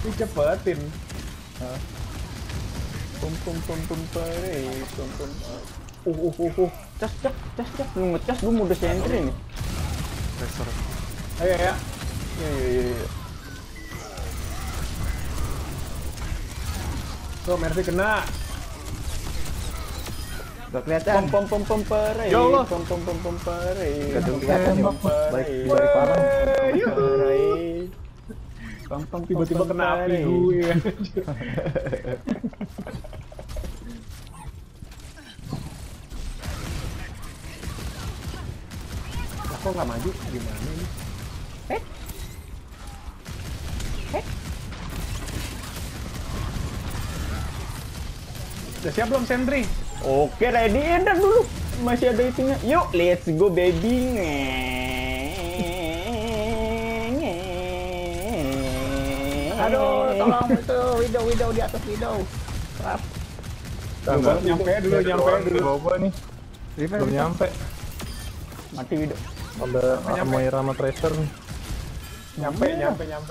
Dicepetin. Pum pare, pum. Cas. Lu ngecas gua mode sentry nih. Tracer. Ayo ya. Iya. Tuh Mercy kena. Gak kelihatan. Pom pare. Ya Allah. Pom pare. Gak kelihatan ya. Balik parah. Pom Tiba-tiba kena api gue. Kok nggak maju? Gimana ini? Udah siap belum sentry? Oke, ready ender dulu. Masih ada itunya. Yuk, let's go baby. Aduh, tolong itu Widow di atas Widow. Nyampe dulu. Boba nih. Belum nyampe. Mati Widow. Ada Moira sama Tracer nih. Nyampe.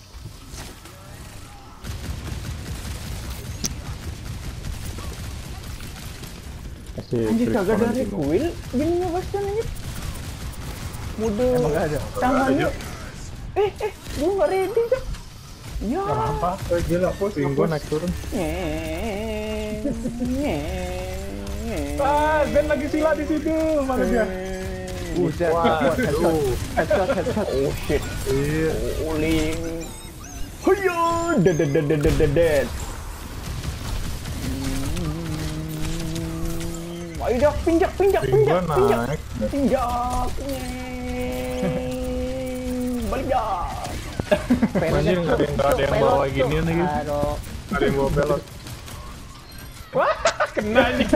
Anjir kagak ada recoil. Gini ngebaskan anjir. Mode tangannya. Gua nggak ready kan. Ya. Apa? Gila, Swing gua naik turun. Zen lagi sila di situ, mana dia? Buset. Headshot. Oh shit. Iya. Uling. Hoyo, dead. Ayo dah, pinjak. Gua naik. Pinjak. Balik dah. Anjir nggak ada yang bawa gini nih. Aduh. Ada yang bawa pelot. Wah, kena nih.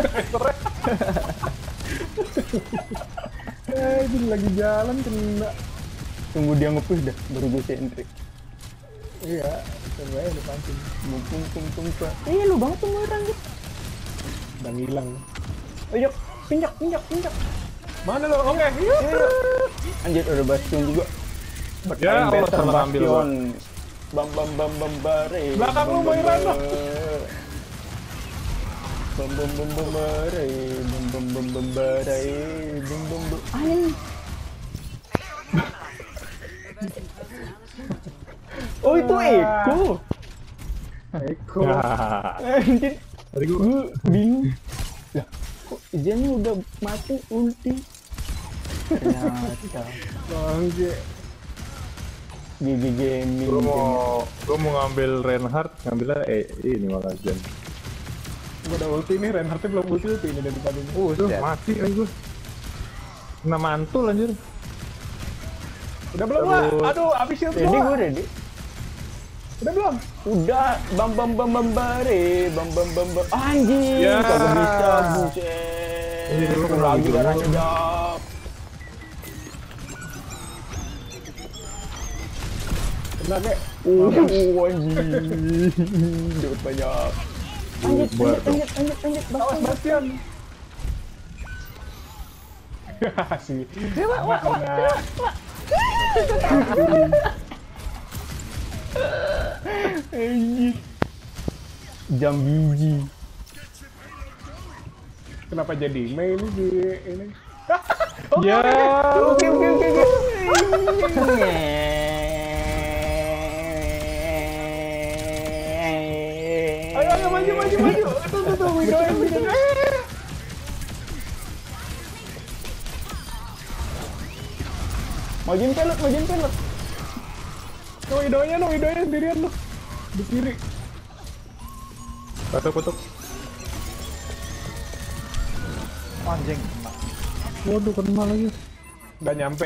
Ini lagi jalan kena. Tunggu dia nge-push dah, baru gue sentry. Iya, coba ya dipancing. Pum. Lu banget tuh orang gitu. Udah ngilang. Ayo, pinjak. Mana lo? Oke. Anjir udah bastion juga. Ya Allah, salah ambil gua. Bam bare. Belakang lu Moira lo. Bam bare. Anjing. Oh itu Eko. Eko. Anjir. Tadi gua Gue bingung. Lah, kok Ijannya udah mati ulti? Ternyata Bangke. GG Gaming. gua mau ngambil Reinhardt, ngambilnya ini malah Jen. Gua udah ulti nih, Reinhardt belum ulti ini dari tadi. Tuh mati lagi gua. Kena mantul anjir. Udah belum lah? Aduh, habis shield Ready gue gua. ready. Udah belum? Udah bam bare. Anjing, Ya. kagak bisa buset. Ini dulu Lagi lagi darahnya dulu. dak. Kena kek. Anjing. Dapat banyak. Anjir. Awas Bastian. Si. Wah. Anjir. Jam biji. Kenapa jadi Mei ini di ini? Ya. Oke. Ayo maju. Tuh, Widow. Majuin pelot. Tuh Widownya sendirian lu. Di kiri. Kutuk. Anjing. Waduh, kena lagi. Udah nyampe.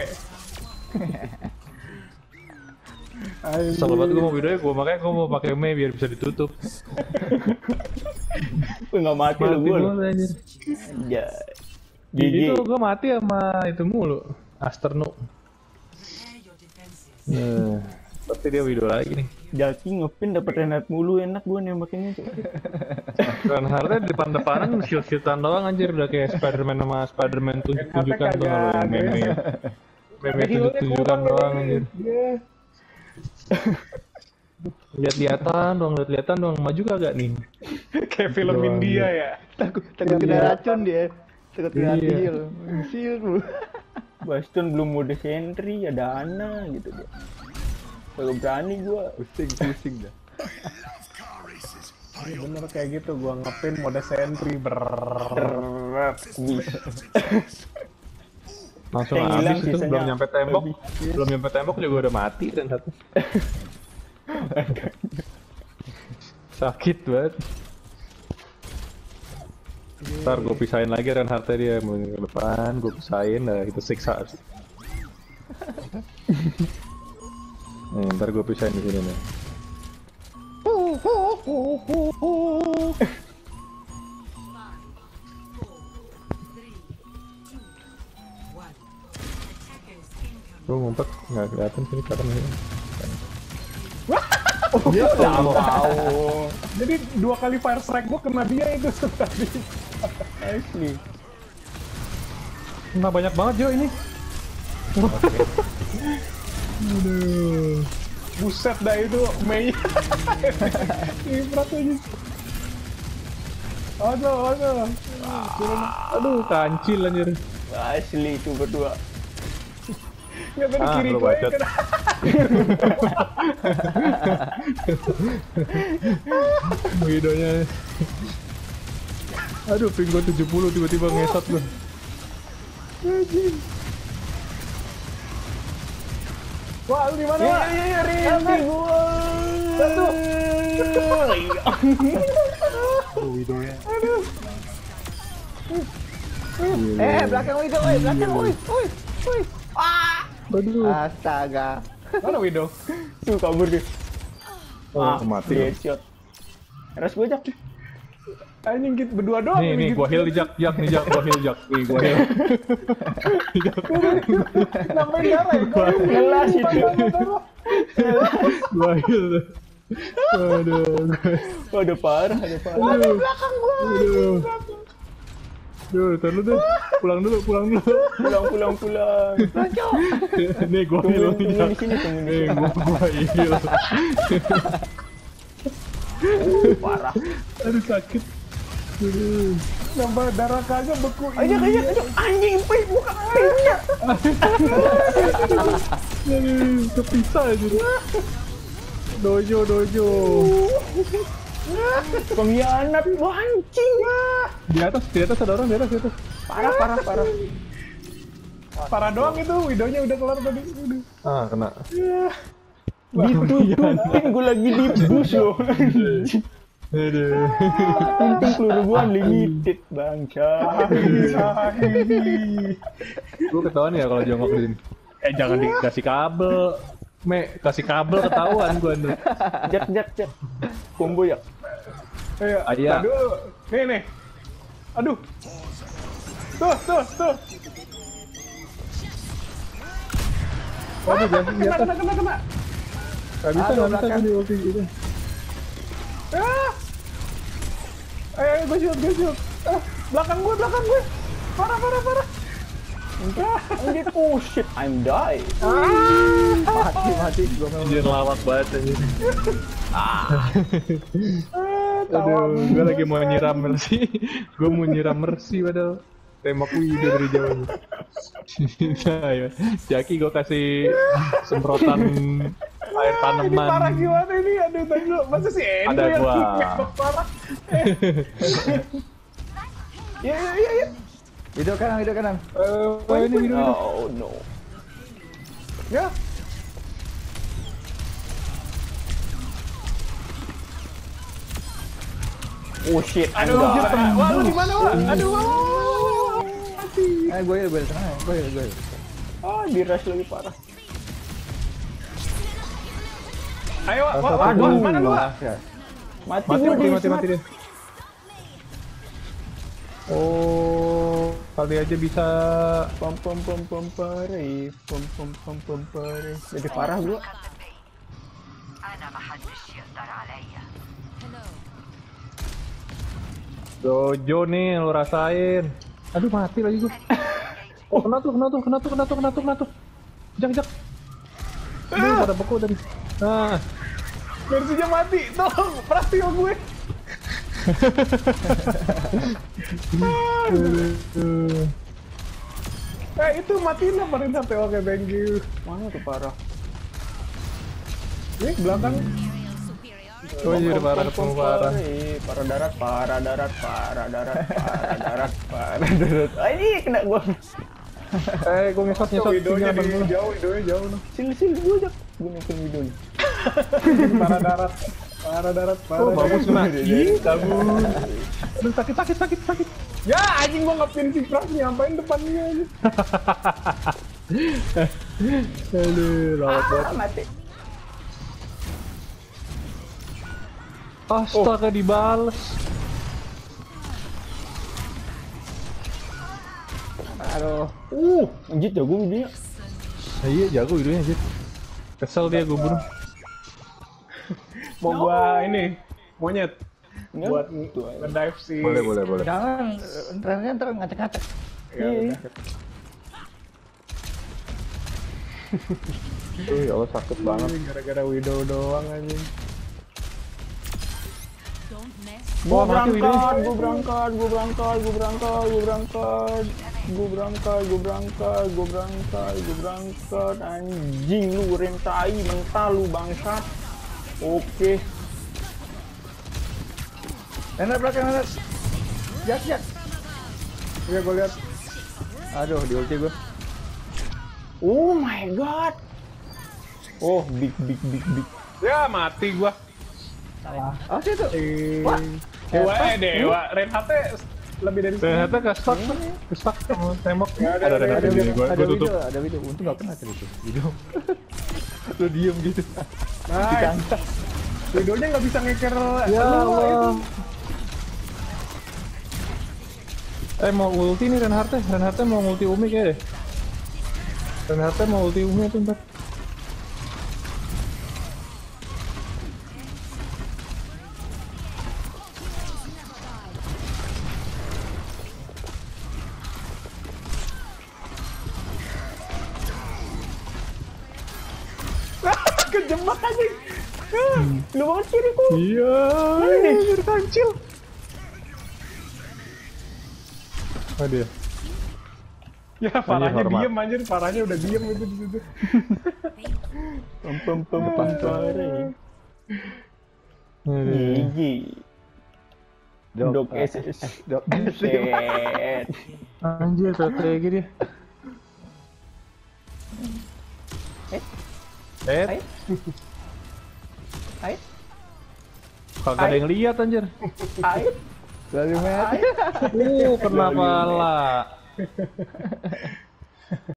Kesel banget gua mau videonya, makanya gua mau pakai Mei biar bisa ditutup. Nggak mati lu gue. anjir. Ya. Gigi tuh gua mati sama itu mulu. Asterno. Tapi dia video lagi nih. Jaki ngepin dapat Reinhardt mulu, enak gue nembakinnya tuh. Reinhardtnya depan-depanan shield-shieldan doang anjir, udah kayak Spider-Man sama Spider-Man tunjukan tuh kalau meme tunjukan doang anjir. Lihat-lihatan doang, maju kagak nih? Kayak film Doang. India ya. Takut kena racun dia. Takut kena Iya. sil. Sil lu. Bastion belum mode sentry, ada Ana gitu dia. Kagak berani gua. Pusing dah. Bener kayak gitu, gua ngepin mode sentry Langsung Yang hilang habis itu, sisanya belum nyampe tembok juga udah mati dan satu. Sakit banget. Ntar gue pisahin lagi Reinhardt dia ke depan, gue pisahin, nah itu siksa. Nih, ntar gue pisahin di sini nih. Gue ngumpet, nggak kelihatan sini kelihatan ini. Tahu. Jadi 2 kali fire strike gua kena dia itu tadi. Asli. Nah banyak banget Jo ini. Aduh. Buset dah itu Mei. Ibrat aja. Aduh. Aduh kancil anjir. Asli itu berdua. Nggak tadi kiri lu gue bacot. kena. Videonya. Aduh ping gua 70 tiba-tiba ngesot gua. Wah, lu di mana? Wak? Rindu gua. Satu. Videonya. Belakang Widow, belakang, woi. Aduh. Astaga. Mana Widow? Tuh kabur dia. Oh, mati. Headshot. Ras gua Jak. Anjing kita berdua doang. Nih, gua heal Jak nih Jak, gua heal Jak. Nih, gua heal. Nambahin darah ya. Ngelas itu. Gua heal. Aduh. Ada parah. Aduh. Aduh. Duh, tar lu deh. Pulang dulu. Pulang. Nih, gua heal Tunggu Jak. di sini, tunggu di Nih, sini. gua heal. Parah. Aduh, sakit. Aduh. Nambah darah kagak beku. Ayo. Anjing, buka pintunya. Aduh, kepisah aja. Dojo. Pengkhianat, wah anjing. Di atas ada orang, di atas. Parah. Parah doang itu, Widownya udah kelar tadi. Udah. Ah, kena. Ditutupin gue lagi di bus loh. Aduh. Untung peluru gue unlimited bangsa. Gue ketahuan ya kalau jongkok di sini. Jangan dikasih kabel. Kasih kabel ketahuan gue nih. Jak. Combo ya. Ayo, Ayah. aduh. Nih. Aduh. Tuh. Waduh, jangan di atas. Kena. Gak bisa di ulti gitu. Ayo, gue shoot. Belakang gue. Parah. Anjir, oh shit, I'm die. Mati gua mau. Anjir lawak banget anjir. Tawa. Aduh, gue lagi mau nyiram Mercy. Gue mau nyiram Mercy padahal. Tembak Widow dari jauh. Nah, ya. Jaki gue kasih semprotan air Ini tanaman. parah gimana ini? Aduh, tadi lu. Masa sih Endo Ada yang gua. nembak parah? Ya. Widow kanan. Ini Widow. Oh no. Ya. Oh shit, I'm Aduh, die. wah lu di mana, Wak? Aduh, Gue tenang. Gue. Ah, di rush lagi parah. Ayo, Wak. Aduh. Mana lu, Wak? Mati Mati gua dia. Oh, kali aja bisa. Pom pare. Jadi parah gua. أنا ما حدش يقدر عليا. Dojo nih, lu rasain. Aduh, mati lagi gua. Oh, kena tuh. Jak. Aduh, pada beku tadi. Nah, Mercy-nya mati, tolong, perhati sama gue. Itu matiin lah Reinhardt. Oke, thank you. Mana tuh parah? Ini belakang. Oh iya, parah ketemu parah. Parah darat, parah darat, parah darat, parah darat, parah darat. Ah, ini kena gua. Gue nyesot Widow-nya tinggal di jauh, widow-nya jauh. Sil gua jak. Gua naikin video nih. Parah darat, parah darat, parah Oh, bagus darat. kena. Ih, bagus. Aduh, sakit. Ya, anjing gua ngapin si Pras, ngapain depannya aja. Aduh, rawat banget. Mati. Astaga, dibales. Aduh. Anjir jago videonya. Iya, jago videonya anjir. Kesel dia gue bunuh. Mau gua ini, monyet. Ya, Buat tuh. nge-dive si... Boleh. Jangan, ntar ngacak-ngacak. Ya udah. Tuh, ya Allah sakit banget. Gara-gara widow doang anjing. Gua mati berangkat, videonya. gua berangkat, anjing lu rentai mental lu bangsat. Oke. Enak belakang, enak. Jak. Iya gua lihat. Aduh, di ulti gua. Oh my god. Oh, big. Ya, mati gua. Oh, situ. Wah. Dewa. Reinhardt lebih dari Ternyata kestak sama tembok. Ada video. Ada video. Untung gak kena tadi itu. Video. Lu diem gitu. Nice. Widow-nya nggak bisa ngeker. Ya Lu, Allah. itu. Mau ulti nih Reinhardt mau ulti Umi kayaknya deh. Reinhardt mau ulti Umi tuh ntar. Kejebak anjing. Lu banget kiriku. Iya. Ini kancil. Oh dia. Ya parahnya hormat. diem anjir, parahnya udah diem itu di situ. Pem pare. Gigi. Dok SS. Dok. Set. Anjir, kayak gini dia. Hai. Hai. Kagak ada yang lihat anjir. Hai. Dari mana? Kena pala.